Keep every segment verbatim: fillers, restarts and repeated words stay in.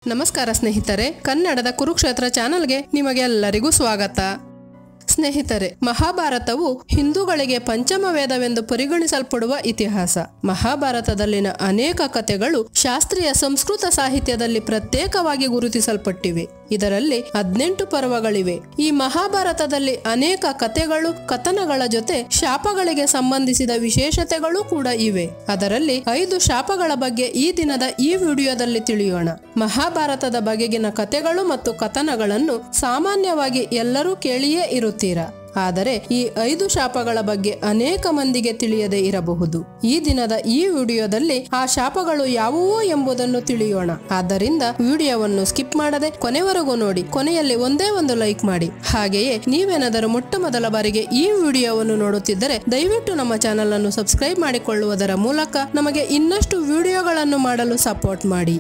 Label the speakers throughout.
Speaker 1: ನಮಸ್ಕಾರ ಸ್ನೇಹಿತರೆ, ಕನ್ನಡದ ಕುರುಕ್ಷೇತ್ರ ಚಾನೆಲ್ಗೆ ನಿಮಗೆಲ್ಲರಿಗೂ ಸ್ವಾಗತ. ಸ್ನೇಹಿತರೆ, ಮಹಾಭಾರತವು ಹಿಂದೂಗಳಿಗೆ ಪಂಚಮ ವೇದವೆಂದು ಪರಿಗಣಿಸಲ್ಪಡುವ ಇತಿಹಾಸ. ಮಹಾಭಾರತದಲ್ಲಿನ ಅನೇಕ ಕಥೆಗಳು ಶಾಸ್ತ್ರೀಯ ಸಂಸ್ಕೃತ ಸಾಹಿತ್ಯದಲ್ಲಿ ಪ್ರತ್ಯೇಕವಾಗಿ ಗುರುತಿಸಲ್ಪಟ್ಟಿವೆ. ಇದರಲ್ಲಿ ಹದಿನೆಂಟು ಪರ್ವಗಳಿವೆ. ಈ ಮಹಾಭಾರತದಲ್ಲಿ ಅನೇಕ ಕಥೆಗಳು, ಕಥನಗಳ ಜೊತೆ ಶಾಪಗಳಿಗೆ ಸಂಬಂಧಿಸಿದ ವಿಶೇಷತೆಗಳು ಕೂಡ ಇವೆ. ಅದರಲ್ಲಿ ಐದು ಶಾಪಗಳ ಬಗ್ಗೆ ಈ ದಿನದ ಈ ವಿಡಿಯೋದಲ್ಲಿ ತಿಳಿಯೋಣ. ಮಹಾಭಾರತದ ಬಗೆಗಿನ ಕಥೆಗಳು ಮತ್ತು ಕಥನಗಳನ್ನು ಸಾಮಾನ್ಯವಾಗಿ ಎಲ್ಲರೂ ಕೇಳಿಯೇ ಇರುತ್ತೀರಾ. ಆದರೆ ಈ ಐದು ಶಾಪಗಳ ಬಗ್ಗೆ ಅನೇಕ ಮಂದಿಗೆ ತಿಳಿಯದೇ ಇರಬಹುದು. ಈ ದಿನದ ಈ ವಿಡಿಯೋದಲ್ಲಿ ಆ ಶಾಪಗಳು ಯಾವುವು ಎಂಬುದನ್ನು ತಿಳಿಯೋಣ. ಆದ್ದರಿಂದ ವಿಡಿಯೋವನ್ನು ಸ್ಕಿಪ್ ಮಾಡದೆ ಕೊನೆವರೆಗೂ ನೋಡಿ. ಕೊನೆಯಲ್ಲಿ ಒಂದೇ ಒಂದು ಲೈಕ್ ಮಾಡಿ. ಹಾಗೆಯೇ ನೀವೇನಾದರೂ ಮೊಟ್ಟ ಮೊದಲ ಬಾರಿಗೆ ಈ ವಿಡಿಯೋವನ್ನು ನೋಡುತ್ತಿದ್ದರೆ ದಯವಿಟ್ಟು ನಮ್ಮ ಚಾನೆಲ್ ಅನ್ನು ಸಬ್ಸ್ಕ್ರೈಬ್ ಮಾಡಿಕೊಳ್ಳುವುದರ ಮೂಲಕ ನಮಗೆ ಇನ್ನಷ್ಟು ವಿಡಿಯೋಗಳನ್ನು ಮಾಡಲು ಸಪೋರ್ಟ್ ಮಾಡಿ.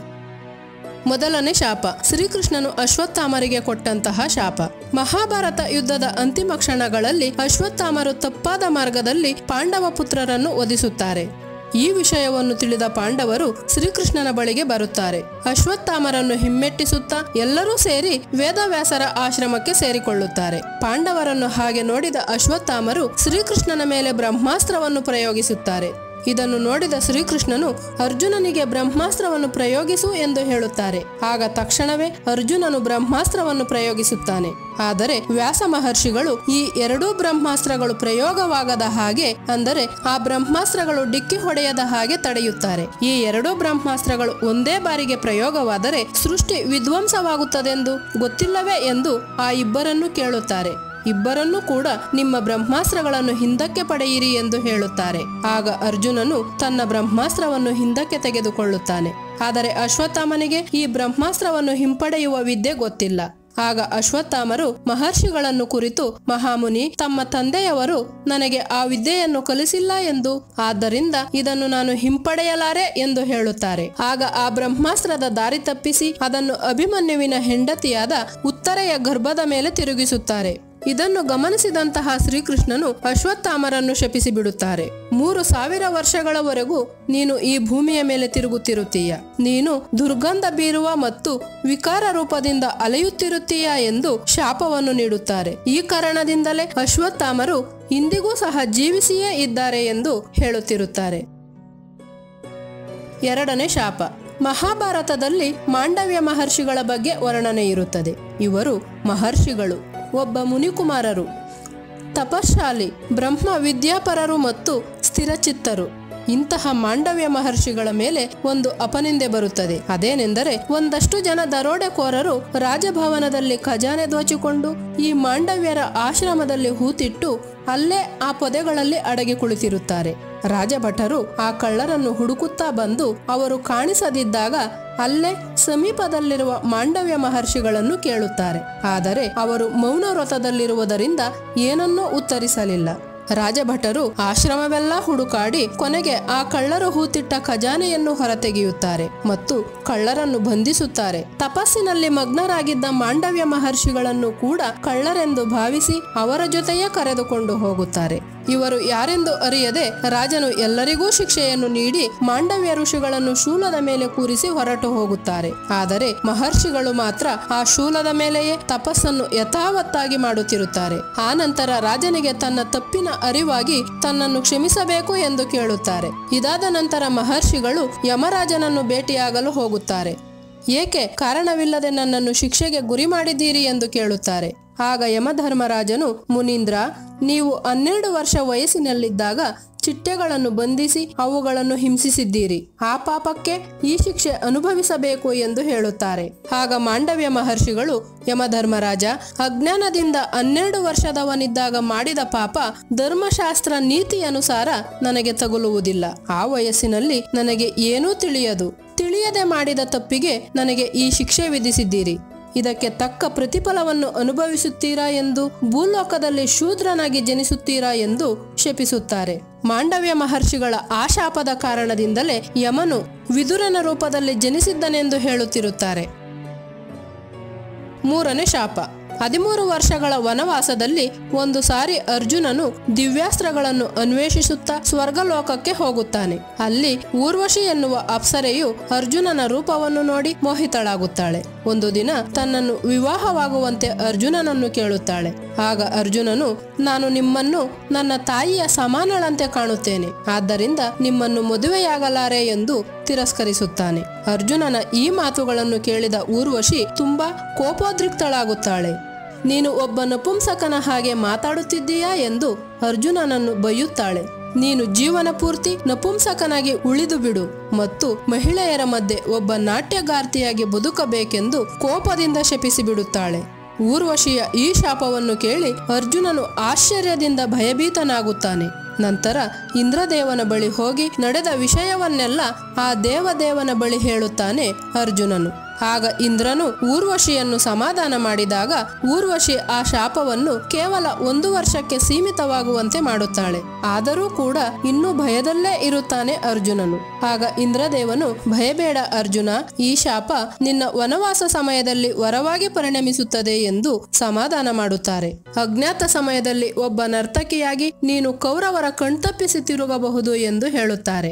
Speaker 1: ಮೊದಲನೇ ಶಾಪ, ಶ್ರೀಕೃಷ್ಣನು ಅಶ್ವತ್ಥಾಮರಿಗೆ ಕೊಟ್ಟಂತಹ ಶಾಪ. ಮಹಾಭಾರತ ಯುದ್ಧದ ಅಂತಿಮ ಕ್ಷಣಗಳಲ್ಲಿ ಅಶ್ವತ್ಥಾಮರು ತಪ್ಪಾದ ಮಾರ್ಗದಲ್ಲಿ ಪಾಂಡವ ಪುತ್ರರನ್ನು ವಧಿಸುತ್ತಾರೆ. ಈ ವಿಷಯವನ್ನು ತಿಳಿದ ಪಾಂಡವರು ಶ್ರೀಕೃಷ್ಣನ ಬಳಿಗೆ ಬರುತ್ತಾರೆ. ಅಶ್ವತ್ಥಾಮರನ್ನು ಹಿಮ್ಮೆಟ್ಟಿಸುತ್ತಾ ಎಲ್ಲರೂ ಸೇರಿ ವೇದವ್ಯಾಸರ ಆಶ್ರಮಕ್ಕೆ ಸೇರಿಕೊಳ್ಳುತ್ತಾರೆ. ಪಾಂಡವರನ್ನು ಹಾಗೆ ನೋಡಿದ ಅಶ್ವತ್ಥಾಮರು ಶ್ರೀಕೃಷ್ಣನ ಮೇಲೆ ಬ್ರಹ್ಮಾಸ್ತ್ರವನ್ನು ಪ್ರಯೋಗಿಸುತ್ತಾರೆ. ಇದನ್ನು ನೋಡಿದ ಶ್ರೀಕೃಷ್ಣನು ಅರ್ಜುನನಿಗೆ ಬ್ರಹ್ಮಾಸ್ತ್ರವನ್ನು ಪ್ರಯೋಗಿಸು ಎಂದು ಹೇಳುತ್ತಾರೆ. ಆಗ ತಕ್ಷಣವೇ ಅರ್ಜುನನು ಬ್ರಹ್ಮಾಸ್ತ್ರವನ್ನು ಪ್ರಯೋಗಿಸುತ್ತಾನೆ. ಆದರೆ ವ್ಯಾಸ ಮಹರ್ಷಿಗಳು ಈ ಎರಡೂ ಬ್ರಹ್ಮಾಸ್ತ್ರಗಳು ಪ್ರಯೋಗವಾಗದ ಹಾಗೆ, ಅಂದರೆ ಆ ಬ್ರಹ್ಮಾಸ್ತ್ರಗಳು ಡಿಕ್ಕಿ ಹೊಡೆಯದ ಹಾಗೆ ತಡೆಯುತ್ತಾರೆ. ಈ ಎರಡೂ ಬ್ರಹ್ಮಾಸ್ತ್ರಗಳು ಒಂದೇ ಬಾರಿಗೆ ಪ್ರಯೋಗವಾದರೆ ಸೃಷ್ಟಿ ವಿಧ್ವಂಸವಾಗುತ್ತದೆಂದು ಗೊತ್ತಿಲ್ಲವೇ ಎಂದು ಆ ಇಬ್ಬರನ್ನು ಕೇಳುತ್ತಾರೆ. ಇಬ್ಬರನ್ನೂ ಕೂಡ ನಿಮ್ಮ ಬ್ರಹ್ಮಾಸ್ತ್ರಗಳನ್ನು ಹಿಂದಕ್ಕೆ ಪಡೆಯಿರಿ ಎಂದು ಹೇಳುತ್ತಾರೆ. ಆಗ ಅರ್ಜುನನು ತನ್ನ ಬ್ರಹ್ಮಾಸ್ತ್ರವನ್ನು ಹಿಂದಕ್ಕೆ ತೆಗೆದುಕೊಳ್ಳುತ್ತಾನೆ. ಆದರೆ ಅಶ್ವತ್ಥಾಮನಿಗೆ ಈ ಬ್ರಹ್ಮಾಸ್ತ್ರವನ್ನು ಹಿಂಪಡೆಯುವ ವಿದ್ಯೆ ಗೊತ್ತಿಲ್ಲ. ಆಗ ಅಶ್ವತ್ಥಾಮರು ಮಹರ್ಷಿಗಳನ್ನು ಕುರಿತು, ಮಹಾಮುನಿ, ತಮ್ಮ ತಂದೆಯವರು ನನಗೆ ಆ ವಿದ್ಯೆಯನ್ನು ಕಲಿಸಿಲ್ಲ ಎಂದು, ಆದ್ದರಿಂದ ಇದನ್ನು ನಾನು ಹಿಂಪಡೆಯಲಾರೆ ಎಂದು ಹೇಳುತ್ತಾರೆ. ಆಗ ಆ ಬ್ರಹ್ಮಾಸ್ತ್ರದ ದಾರಿ ತಪ್ಪಿಸಿ ಅದನ್ನು ಅಭಿಮನ್ಯುವಿನ ಹೆಂಡತಿಯಾದ ಉತ್ತರೆಯ ಗರ್ಭದ ಮೇಲೆ ತಿರುಗಿಸುತ್ತಾರೆ. ಇದನ್ನು ಗಮನಿಸಿದಂತಹ ಶ್ರೀಕೃಷ್ಣನು ಅಶ್ವತ್ಥಾಮರನ್ನು ಶಪಿಸಿ ಬಿಡುತ್ತಾರೆ. ಮೂರು ಸಾವಿರ ವರ್ಷಗಳವರೆಗೂ ನೀನು ಈ ಭೂಮಿಯ ಮೇಲೆ ತಿರುಗುತ್ತಿರುತ್ತೀಯ. ನೀನು ದುರ್ಗಂಧ ಬೀರುವ ಮತ್ತು ವಿಕಾರ ರೂಪದಿಂದ ಅಲೆಯುತ್ತಿರುತ್ತೀಯ ಎಂದು ಶಾಪವನ್ನು ನೀಡುತ್ತಾರೆ. ಈ ಕಾರಣದಿಂದಲೇ ಅಶ್ವತ್ಥಾಮರು ಇಂದಿಗೂ ಸಹ ಜೀವಿಸಿಯೇ ಇದ್ದಾರೆ ಎಂದು ಹೇಳುತ್ತಿರುತ್ತಾರೆ. ಎರಡನೇ ಶಾಪ, ಮಹಾಭಾರತದಲ್ಲಿ ಮಾಂಡವ್ಯ ಮಹರ್ಷಿಗಳ ಬಗ್ಗೆ ವರ್ಣನೆ ಇರುತ್ತದೆ. ಇವರು ಮಹರ್ಷಿಗಳು, ಒಬ್ಬ ಮುನಿಕುಮಾರರು, ತಪಶಾಲಿ, ಬ್ರಹ್ಮ ವಿದ್ಯಾಪರರು ಮತ್ತು ಸ್ಥಿರಚಿತ್ತರು. ಇಂತಹ ಮಾಂಡವ್ಯ ಮಹರ್ಷಿಗಳ ಮೇಲೆ ಒಂದು ಅಪನಿಂದೆ ಬರುತ್ತದೆ. ಅದೇನೆಂದರೆ, ಒಂದಷ್ಟು ಜನ ದರೋಡೆಕೋರರು ರಾಜಭವನದಲ್ಲಿ ಖಜಾನೆ ದೋಚಿಕೊಂಡು ಈ ಮಾಂಡವ್ಯರ ಆಶ್ರಮದಲ್ಲಿ ಹೂತಿಟ್ಟು ಅಲ್ಲೇ ಆ ಪೊದೆಗಳಲ್ಲಿ ಅಡಗಿ ಕುಳಿತಿರುತ್ತಾರೆ. ರಾಜಭಟರು ಆ ಕಳ್ಳರನ್ನು ಹುಡುಕುತ್ತಾ ಬಂದು ಅವರು ಕಾಣಿಸದಿದ್ದಾಗ ಅಲ್ಲೇ ಸಮೀಪದಲ್ಲಿರುವ ಮಾಂಡವ್ಯ ಮಹರ್ಷಿಗಳನ್ನು ಕೇಳುತ್ತಾರೆ. ಆದರೆ ಅವರು ಮೌನ ವ್ರತದಲ್ಲಿರುವುದರಿಂದ ಏನನ್ನೂ ಉತ್ತರಿಸಲಿಲ್ಲ. ರಾಜಭಟರು ಆಶ್ರಮವೆಲ್ಲ ಹುಡುಕಾಡಿ ಕೊನೆಗೆ ಆ ಕಳ್ಳರು ಹೂತಿಟ್ಟ ಖಜಾನೆಯನ್ನು ಹೊರತೆಗೆಯುತ್ತಾರೆ ಮತ್ತು ಕಳ್ಳರನ್ನು ಬಂಧಿಸುತ್ತಾರೆ. ತಪಸ್ಸಿನಲ್ಲಿ ಮಗ್ನರಾಗಿದ್ದ ಮಾಂಡವ್ಯ ಮಹರ್ಷಿಗಳನ್ನು ಕೂಡ ಕಳ್ಳರೆಂದು ಭಾವಿಸಿ ಅವರ ಜೊತೆಯೇ ಕರೆದುಕೊಂಡು ಹೋಗುತ್ತಾರೆ. ಇವರು ಯಾರೆಂದು ಅರಿಯದೆ ರಾಜನು ಎಲ್ಲರಿಗೂ ಶಿಕ್ಷೆಯನ್ನು ನೀಡಿ ಮಾಂಡವ್ಯ ಋಷಿಗಳನ್ನು ಶೂಲದ ಮೇಲೆ ಕೂರಿಸಿ ಹೊರಟು ಹೋಗುತ್ತಾರೆ. ಆದರೆ ಮಹರ್ಷಿಗಳು ಮಾತ್ರ ಆ ಶೂಲದ ಮೇಲೆಯೇ ತಪಸ್ಸನ್ನು ಯಥಾವತ್ತಾಗಿ ಮಾಡುತ್ತಿರುತ್ತಾರೆ. ಆ ನಂತರ ರಾಜನಿಗೆ ತನ್ನ ತಪ್ಪಿನ ಅರಿವಾಗಿ ತನ್ನನ್ನು ಕ್ಷಮಿಸಬೇಕು ಎಂದು ಕೇಳುತ್ತಾರೆ. ಇದಾದ ನಂತರ ಮಹರ್ಷಿಗಳು ಯಮರಾಜನನ್ನು ಭೇಟಿಯಾಗಲು ಹೋಗುತ್ತಾರೆ. ಏಕೆ ಕಾರಣವಿಲ್ಲದೆ ನನ್ನನ್ನು ಶಿಕ್ಷೆಗೆ ಗುರಿ ಮಾಡಿದ್ದೀರಿ ಎಂದು ಕೇಳುತ್ತಾರೆ. ಆಗ ಯಮಧರ್ಮರಾಜನು, ಮುನೀಂದ್ರ, ನೀವು ಹನ್ನೆರಡು ವರ್ಷ ವಯಸ್ಸಿನಲ್ಲಿದ್ದಾಗ ಚಿಟ್ಟೆಗಳನ್ನು ಬಂಧಿಸಿ ಅವುಗಳನ್ನು ಹಿಂಸಿಸಿದ್ದೀರಿ. ಆ ಪಾಪಕ್ಕೆ ಈ ಶಿಕ್ಷೆ ಅನುಭವಿಸಬೇಕು ಎಂದು ಹೇಳುತ್ತಾರೆ. ಆಗ ಮಾಂಡವ್ಯ ಮಹರ್ಷಿಗಳು, ಯಮಧರ್ಮರಾಜ, ಅಜ್ಞಾನದಿಂದ ಹನ್ನೆರಡು ವರ್ಷದವನಿದ್ದಾಗ ಮಾಡಿದ ಪಾಪ ಧರ್ಮಶಾಸ್ತ್ರ ನೀತಿ ಅನುಸಾರ ನನಗೆ ತಗುಲುವುದಿಲ್ಲ. ಆ ವಯಸ್ಸಿನಲ್ಲಿ ನನಗೆ ಏನೂ ತಿಳಿಯದು. ತಿಳಿಯದೆ ಮಾಡಿದ ತಪ್ಪಿಗೆ ನನಗೆ ಈ ಶಿಕ್ಷೆ ವಿಧಿಸಿದ್ದೀರಿ. ಇದಕ್ಕೆ ತಕ್ಕ ಪ್ರತಿಫಲವನ್ನು ಅನುಭವಿಸುತ್ತೀರಾ ಎಂದು, ಭೂಲೋಕದಲ್ಲಿ ಶೂದ್ರನಾಗಿ ಜನಿಸುತ್ತೀರಾ ಎಂದು ಶಪಿಸುತ್ತಾರೆ. ಮಾಂಡವ್ಯ ಮಹರ್ಷಿಗಳ ಆ ಶಾಪದ ಕಾರಣದಿಂದಲೇ ಯಮನು ವಿದುರನ ರೂಪದಲ್ಲಿ ಜನಿಸಿದ್ದನೆಂದು ಹೇಳುತ್ತಿರುತ್ತಾರೆ. ಮೂರನೇ ಶಾಪ, ಹದಿಮೂರು ವರ್ಷಗಳ ವನವಾಸದಲ್ಲಿ ಒಂದು ಸಾರಿ ಅರ್ಜುನನು ದಿವ್ಯಾಸ್ತ್ರಗಳನ್ನು ಅನ್ವೇಷಿಸುತ್ತಾ ಸ್ವರ್ಗಲೋಕಕ್ಕೆ ಹೋಗುತ್ತಾನೆ. ಅಲ್ಲಿ ಊರ್ವಶಿ ಎನ್ನುವ ಅಪ್ಸರೆಯು ಅರ್ಜುನನ ರೂಪವನ್ನು ನೋಡಿ ಮೋಹಿತಳಾಗುತ್ತಾಳೆ. ಒಂದು ದಿನ ತನ್ನನ್ನು ವಿವಾಹವಾಗುವಂತೆ ಅರ್ಜುನನನ್ನು ಕೇಳುತ್ತಾಳೆ. ಆಗ ಅರ್ಜುನನು, ನಾನು ನಿಮ್ಮನ್ನು ನನ್ನ ತಾಯಿಯ ಸಮಾನಳಂತೆ ಕಾಣುತ್ತೇನೆ, ಆದ್ದರಿಂದ ನಿಮ್ಮನ್ನು ಮದುವೆಯಾಗಲಾರೆ ಎಂದು ತಿರಸ್ಕರಿಸುತ್ತಾನೆ. ಅರ್ಜುನನ ಈ ಮಾತುಗಳನ್ನು ಕೇಳಿದ ಊರ್ವಶಿ ತುಂಬಾ ಕೋಪೋದ್ರಿಕ್ತಳಾಗುತ್ತಾಳೆ. ನೀನು ಒಬ್ಬ ನಪುಂಸಕನ ಹಾಗೆ ಮಾತಾಡುತ್ತಿದ್ದೀಯಾ ಎಂದು ಅರ್ಜುನನನ್ನು ಬೈಯುತ್ತಾಳೆ. ನೀನು ಜೀವನ ಪೂರ್ತಿ ನಪುಂಸಕನಾಗಿ ಉಳಿದು ಬಿಡು ಮತ್ತು ಮಹಿಳೆಯರ ಮಧ್ಯೆ ಒಬ್ಬ ನಾಟ್ಯಗಾರ್ತಿಯಾಗಿ ಬದುಕಬೇಕೆಂದು ಕೋಪದಿಂದ ಶಪಿಸಿ ಬಿಡುತ್ತಾಳೆ. ಊರ್ವಶಿಯ ಈ ಶಾಪವನ್ನು ಕೇಳಿ ಅರ್ಜುನನು ಆಶ್ಚರ್ಯದಿಂದ ಭಯಭೀತನಾಗುತ್ತಾನೆ. ನಂತರ ಇಂದ್ರದೇವನ ಬಳಿ ಹೋಗಿ ನಡೆದ ವಿಷಯವನ್ನೆಲ್ಲ ಆ ದೇವದೇವನ ಬಳಿ ಹೇಳುತ್ತಾನೆ ಅರ್ಜುನನು. ಆಗ ಇಂದ್ರನು ಊರ್ವಶಿಯನ್ನು ಸಮಾಧಾನ ಮಾಡಿದಾಗ ಊರ್ವಶಿ ಆ ಶಾಪವನ್ನು ಕೇವಲ ಒಂದು ವರ್ಷಕ್ಕೆ ಸೀಮಿತವಾಗುವಂತೆ ಮಾಡುತ್ತಾಳೆ. ಆದರೂ ಕೂಡ ಇನ್ನೂ ಭಯದಲ್ಲೇ ಇರುತ್ತಾನೆ ಅರ್ಜುನನು. ಆಗ ಇಂದ್ರದೇವನು, ಭಯಬೇಡ ಅರ್ಜುನ, ಈ ಶಾಪ ನಿನ್ನ ವನವಾಸ ಸಮಯದಲ್ಲಿ ವರವಾಗಿ ಪರಿಣಮಿಸುತ್ತದೆ ಎಂದು ಸಮಾಧಾನ ಮಾಡುತ್ತಾರೆ. ಅಜ್ಞಾತ ಸಮಯದಲ್ಲಿ ಒಬ್ಬ ನರ್ತಕಿಯಾಗಿ ನೀನು ಕೌರವರ ಕಣ್ತಪ್ಪಿಸಿ ತಿರುಗಬಹುದು ಎಂದು ಹೇಳುತ್ತಾರೆ.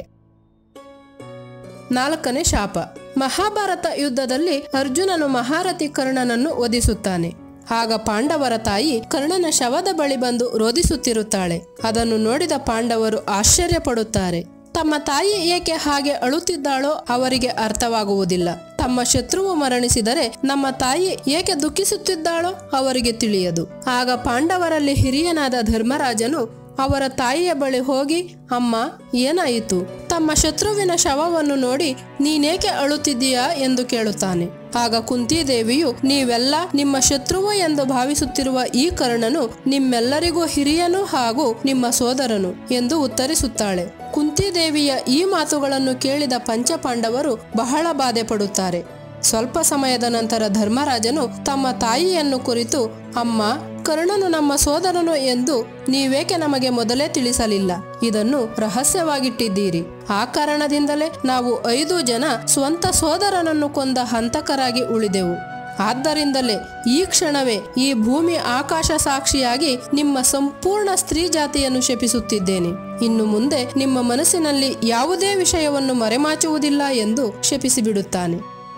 Speaker 1: ನಾಲ್ಕನೇ ಶಾಪ. ಮಹಾಭಾರತ ಯುದ್ಧದಲ್ಲಿ ಅರ್ಜುನನು ಮಹಾರಥಿ ಕರ್ಣನನ್ನು ವಧಿಸುತ್ತಾನೆ. ಆಗ ಪಾಂಡವರ ತಾಯಿ ಕರ್ಣನ ಶವದ ಬಳಿ ಬಂದು ರೋಧಿಸುತ್ತಿರುತ್ತಾಳೆ. ಅದನ್ನು ನೋಡಿದ ಪಾಂಡವರು ಆಶ್ಚರ್ಯ ಪಡುತ್ತಾರೆ. ತಮ್ಮ ತಾಯಿ ಏಕೆ ಹಾಗೆ ಅಳುತ್ತಿದ್ದಾಳೋ ಅವರಿಗೆ ಅರ್ಥವಾಗುವುದಿಲ್ಲ. ತಮ್ಮ ಶತ್ರುವು ಮರಣಿಸಿದರೆ ನಮ್ಮ ತಾಯಿ ಏಕೆ ದುಃಖಿಸುತ್ತಿದ್ದಾಳೋ ಅವರಿಗೆ ತಿಳಿಯದು. ಆಗ ಪಾಂಡವರಲ್ಲಿ ಹಿರಿಯನಾದ ಧರ್ಮರಾಜನು ಅವರ ತಾಯಿಯ ಬಳಿ ಹೋಗಿ, ಅಮ್ಮ, ಏನಾಯಿತು? ತಮ್ಮ ಶತ್ರುವಿನ ಶವವನ್ನು ನೋಡಿ ನೀನೇಕೆ ಅಳುತ್ತಿದ್ದೀಯಾ ಎಂದು ಕೇಳುತ್ತಾನೆ. ಆಗ ಕುಂತಿದೇವಿಯು, ನೀವೆಲ್ಲ ನಿಮ್ಮ ಶತ್ರುವು ಎಂದು ಭಾವಿಸುತ್ತಿರುವ ಈ ಕರ್ಣನು ನಿಮ್ಮೆಲ್ಲರಿಗೂ ಹಿರಿಯನು ಹಾಗೂ ನಿಮ್ಮ ಸೋದರನು ಎಂದು ಉತ್ತರಿಸುತ್ತಾಳೆ. ಕುಂತಿದೇವಿಯ ಈ ಮಾತುಗಳನ್ನು ಕೇಳಿದ ಪಂಚಪಾಂಡವರು ಬಹಳ ಬಾಧೆ ಪಡುತ್ತಾರೆ. ಸ್ವಲ್ಪ ಸಮಯದ ನಂತರ ಧರ್ಮರಾಜನು ತಮ್ಮ ತಾಯಿಯನ್ನು ಕುರಿತು, ಅಮ್ಮ, ಕರ್ಣನು ನಮ್ಮ ಸೋದರನು ಎಂದು ನೀವೇಕೆ ನಮಗೆ ಮೊದಲೇ ತಿಳಿಸಲಿಲ್ಲ? ಇದನ್ನು ರಹಸ್ಯವಾಗಿಟ್ಟಿದ್ದೀರಿ. ಆ ಕಾರಣದಿಂದಲೇ ನಾವು ಐದು ಜನ ಸ್ವಂತ ಸೋದರನನ್ನು ಕೊಂದ ಹಂತಕರಾಗಿ ಉಳಿದೆವು. ಆದ್ದರಿಂದಲೇ ಈ ಕ್ಷಣವೇ ಈ ಭೂಮಿ ಆಕಾಶ ಸಾಕ್ಷಿಯಾಗಿ ನಿಮ್ಮ ಸಂಪೂರ್ಣ ಸ್ತ್ರೀ ಜಾತಿಯನ್ನು ಶಪಿಸುತ್ತಿದ್ದೇನೆ. ಇನ್ನು ಮುಂದೆ ನಿಮ್ಮ ಮನಸ್ಸಿನಲ್ಲಿ ಯಾವುದೇ ವಿಷಯವನ್ನು ಮರೆಮಾಚುವುದಿಲ್ಲ ಎಂದು ಶಪಿಸಿಬಿಡುತ್ತಾನೆ.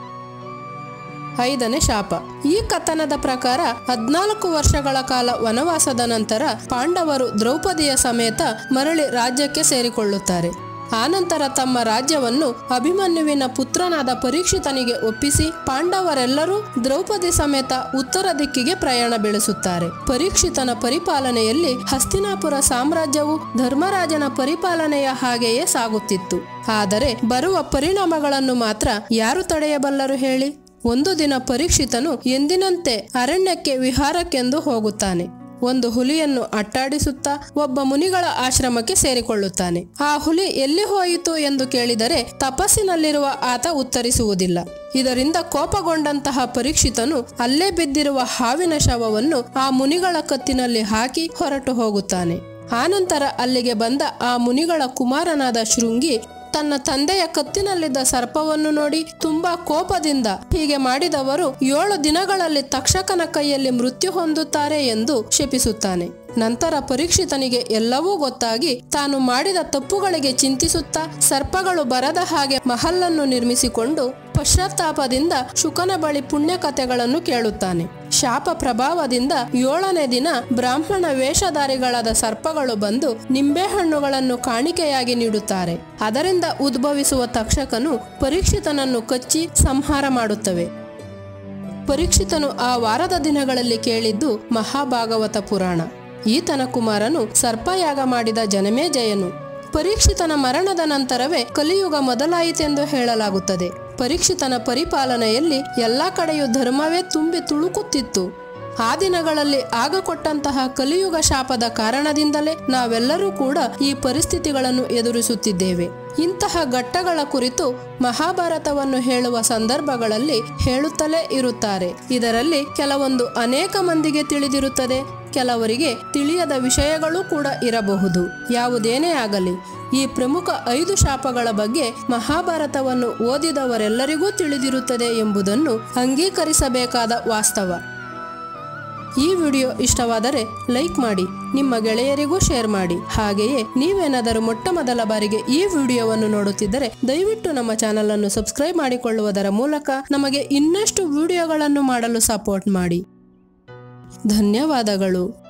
Speaker 1: ಐದನೇ ಶಾಪ. ಈ ಕಥನದ ಪ್ರಕಾರ ಹದ್ನಾಲ್ಕು ವರ್ಷಗಳ ಕಾಲ ವನವಾಸದ ನಂತರ ಪಾಂಡವರು ದ್ರೌಪದಿಯ ಸಮೇತ ಮರಳಿ ರಾಜ್ಯಕ್ಕೆ ಸೇರಿಕೊಳ್ಳುತ್ತಾರೆ. ಆನಂತರ ತಮ್ಮ ರಾಜ್ಯವನ್ನು ಅಭಿಮನ್ಯುವಿನ ಪುತ್ರನಾದ ಪರೀಕ್ಷಿತನಿಗೆ ಒಪ್ಪಿಸಿ ಪಾಂಡವರೆಲ್ಲರೂ ದ್ರೌಪದಿ ಸಮೇತ ಉತ್ತರ ದಿಕ್ಕಿಗೆ ಪ್ರಯಾಣ ಬೆಳೆಸುತ್ತಾರೆ. ಪರೀಕ್ಷಿತನ ಪರಿಪಾಲನೆಯಲ್ಲಿ ಹಸ್ತಿನಾಪುರ ಸಾಮ್ರಾಜ್ಯವು ಧರ್ಮರಾಜನ ಪರಿಪಾಲನೆಯ ಹಾಗೆಯೇ ಸಾಗುತ್ತಿತ್ತು. ಆದರೆ ಬರುವ ಪರಿಣಾಮಗಳನ್ನು ಮಾತ್ರ ಯಾರು ತಡೆಯಬಲ್ಲರು ಹೇಳಿ? ಒಂದು ದಿನ ಪರೀಕ್ಷಿತನು ಎಂದಿನಂತೆ ಅರಣ್ಯಕ್ಕೆ ವಿಹಾರಕ್ಕೆಂದು ಹೋಗುತ್ತಾನೆ. ಒಂದು ಹುಲಿಯನ್ನು ಅಟ್ಟಾಡಿಸುತ್ತಾ ಒಬ್ಬ ಮುನಿಗಳ ಆಶ್ರಮಕ್ಕೆ ಸೇರಿಕೊಳ್ಳುತ್ತಾನೆ. ಆ ಹುಲಿ ಎಲ್ಲಿ ಹೋಯಿತು ಎಂದು ಕೇಳಿದರೆ ತಪಸ್ಸಿನಲ್ಲಿರುವ ಆತ ಉತ್ತರಿಸುವುದಿಲ್ಲ. ಇದರಿಂದ ಕೋಪಗೊಂಡಂತಹ ಪರೀಕ್ಷಿತನು ಅಲ್ಲೇ ಬಿದ್ದಿರುವ ಹಾವಿನ ಶವವನ್ನು ಆ ಮುನಿಗಳ ಕತ್ತಿನಲ್ಲಿ ಹಾಕಿ ಹೊರಟು ಹೋಗುತ್ತಾನೆ. ಆನಂತರ ಅಲ್ಲಿಗೆ ಬಂದ ಆ ಮುನಿಗಳ ಕುಮಾರನಾದ ಶೃಂಗಿ ತನ್ನ ತಂದೆಯ ಕತ್ತಿನಲ್ಲಿದ್ದ ಸರ್ಪವನ್ನು ನೋಡಿ ತುಂಬಾ ಕೋಪದಿಂದ, ಹೀಗೆ ಮಾಡಿದವರು ಏಳು ದಿನಗಳಲ್ಲಿ ತಕ್ಷಕನ ಕೈಯಲ್ಲಿ ಮೃತ್ಯು ಹೊಂದುತ್ತಾರೆ ಎಂದು ಶಪಿಸುತ್ತಾನೆ. ನಂತರ ಪರೀಕ್ಷಿತನಿಗೆ ಎಲ್ಲವೂ ಗೊತ್ತಾಗಿ ತಾನು ಮಾಡಿದ ತಪ್ಪುಗಳಿಗೆ ಚಿಂತಿಸುತ್ತಾ ಸರ್ಪಗಳು ಬರದ ಹಾಗೆ ಮಹಲನ್ನು ನಿರ್ಮಿಸಿಕೊಂಡು ಪಶ್ಚಾತ್ತಾಪದಿಂದ ಶುಕನ ಬಳಿ ಪುಣ್ಯಕಥೆಗಳನ್ನು ಕೇಳುತ್ತಾನೆ. ಶಾಪ ಪ್ರಭಾವದಿಂದ ಏಳನೇ ದಿನ ಬ್ರಾಹ್ಮಣ ವೇಷಧಾರಿಗಳಾದ ಸರ್ಪಗಳು ಬಂದು ನಿಂಬೆಹಣ್ಣುಗಳನ್ನು ಕಾಣಿಕೆಯಾಗಿ ನೀಡುತ್ತಾರೆ. ಅದರಿಂದ ಉದ್ಭವಿಸುವ ತಕ್ಷಕನು ಪರೀಕ್ಷಿತನನ್ನು ಕಚ್ಚಿ ಸಂಹಾರ ಮಾಡುತ್ತವೆ. ಪರೀಕ್ಷಿತನು ಆ ವಾರದ ದಿನಗಳಲ್ಲಿ ಕೇಳಿದ್ದು ಮಹಾಭಾಗವತ ಪುರಾಣ. ಈತನ ಕುಮಾರನು ಸರ್ಪಯಾಗ ಮಾಡಿದ ಜನಮೇಜಯನು. ಪರೀಕ್ಷಿತನ ಮರಣದ ನಂತರವೇ ಕಲಿಯುಗ ಮೊದಲಾಯಿತೆಂದು ಹೇಳಲಾಗುತ್ತದೆ. ಪರೀಕ್ಷಿತನ ಪರಿಪಾಲನೆಯಲ್ಲಿ ಎಲ್ಲ ಕಡೆಯೂ ಧರ್ಮವೇ ತುಂಬಿ ತುಳುಕುತ್ತಿತ್ತು. ಆ ದಿನಗಳಲ್ಲಿ ಆಗ ಕೊಟ್ಟಂತಹ ಕಲಿಯುಗ ಶಾಪದ ಕಾರಣದಿಂದಲೇ ನಾವೆಲ್ಲರೂ ಕೂಡ ಈ ಪರಿಸ್ಥಿತಿಗಳನ್ನು ಎದುರಿಸುತ್ತಿದ್ದೇವೆ. ಇಂತಹ ಘಟ್ಟಗಳ ಕುರಿತು ಮಹಾಭಾರತವನ್ನು ಹೇಳುವ ಸಂದರ್ಭಗಳಲ್ಲಿ ಹೇಳುತ್ತಲೇ ಇರುತ್ತಾರೆ. ಇದರಲ್ಲಿ ಕೆಲವೊಂದು ಅನೇಕ ಮಂದಿಗೆ ತಿಳಿದಿರುತ್ತದೆ, ಕೆಲವರಿಗೆ ತಿಳಿಯದ ವಿಷಯಗಳು ಕೂಡ ಇರಬಹುದು. ಯಾವುದೇನೇ ಆಗಲಿ, ಈ ಪ್ರಮುಖ ಐದು ಶಾಪಗಳ ಬಗ್ಗೆ ಮಹಾಭಾರತವನ್ನು ಓದಿದವರೆಲ್ಲರಿಗೂ ತಿಳಿದಿರುತ್ತದೆ ಎಂಬುದನ್ನು ಅಂಗೀಕರಿಸಬೇಕಾದ ವಾಸ್ತವ. ಈ ವಿಡಿಯೋ ಇಷ್ಟವಾದರೆ ಲೈಕ್ ಮಾಡಿ, ನಿಮ್ಮ ಗೆಳೆಯರಿಗೂ ಶೇರ್ ಮಾಡಿ. ಹಾಗೆಯೇ ನೀವೇನಾದರೂ ಮೊಟ್ಟ ಮೊದಲ ಬಾರಿಗೆ ಈ ವಿಡಿಯೋವನ್ನು ನೋಡುತ್ತಿದ್ದರೆ ದಯವಿಟ್ಟು ನಮ್ಮ ಚಾನೆಲ್ ಅನ್ನು ಸಬ್ಸ್ಕ್ರೈಬ್ ಮಾಡಿಕೊಳ್ಳುವುದರ ಮೂಲಕ ನಮಗೆ ಇನ್ನಷ್ಟು ವಿಡಿಯೋಗಳನ್ನು ಮಾಡಲು ಸಪೋರ್ಟ್ ಮಾಡಿ. ಧನ್ಯವಾದಗಳು.